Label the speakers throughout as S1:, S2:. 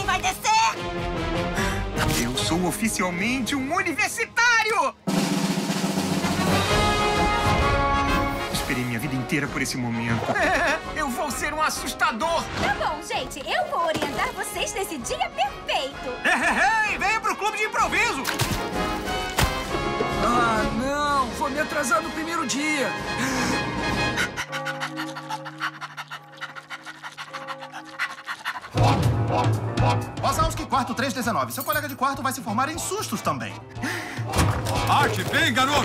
S1: vai descer!
S2: Eu sou oficialmente um universitário! Esperei minha vida inteira por esse momento. Eu vou ser um assustador!
S3: Tá bom, gente. Eu vou orientar vocês nesse dia perfeito.
S2: Ei, venha pro clube de improviso!
S4: Ah, não! Vou me atrasar no primeiro dia.
S5: Wazowski, quarto 319. Seu colega de quarto vai se formar em sustos também.
S6: Arte bem, garoto!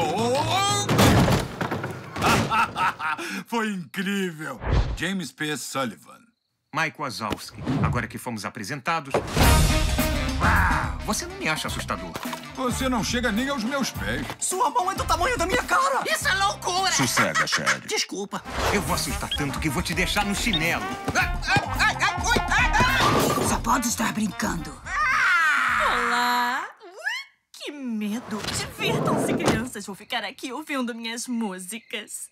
S6: Foi incrível! James P. Sullivan.
S2: Mike Wazowski, agora que fomos apresentados... você não me acha assustador?
S6: Você não chega nem aos meus pés.
S4: Sua mão é do tamanho da minha cara.
S1: Isso é loucura!
S6: Sossega, Chad.
S1: Desculpa.
S2: Eu vou assustar tanto que vou te deixar no chinelo.
S1: Só pode estar brincando.
S7: Olá! Ui, que medo! Divirtam-se, crianças. Vou ficar aqui ouvindo minhas músicas.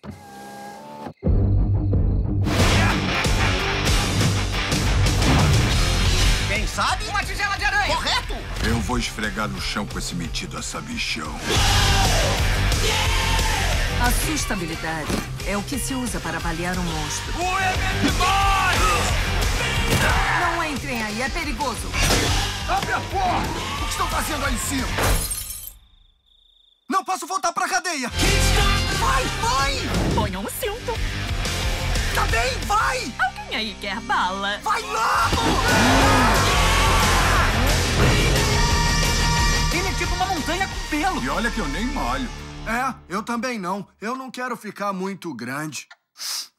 S5: Quem sabe?
S2: Uma tigela de aranha!
S5: Correto!
S6: Eu vou esfregar no chão com esse metido a sabichão.
S8: Assustabilidade é o que se usa para avaliar um monstro. Não entrem aí, é perigoso.
S4: Abre a porta! O que estão fazendo aí em cima? Não posso voltar pra cadeia! Vai, vai!
S7: Ponham um cinto.
S4: Tá bem, vai!
S7: Alguém aí quer bala?
S4: Vai logo!
S2: Ele é tipo uma montanha com pelo.
S6: E olha que eu nem molho.
S4: É, eu também não. Eu não quero ficar muito grande.